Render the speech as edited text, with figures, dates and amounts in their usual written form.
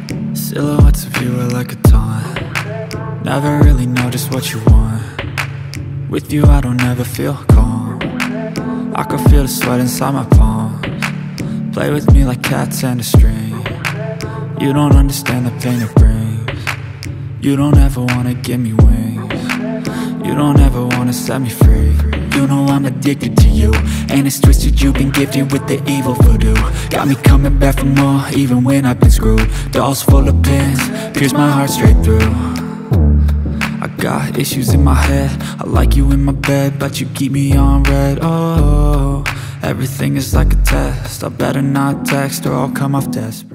Silhouettes of you are like a taunt. Never really know just what you want. With you I don't ever feel calm. I can feel the sweat inside my palms. Play with me like cats and a string. You don't understand the pain it brings. You don't ever wanna give me wings. You don't ever wanna set me free. You know I'm addicted to you, and it's twisted, you've been gifted with the evil voodoo. Got me coming back for more, even when I've been screwed. Dolls full of pins, pierce my heart straight through. I got issues in my head, I like you in my bed, but you keep me on red. Oh, everything is like a test, I better not text or I'll come off desperate.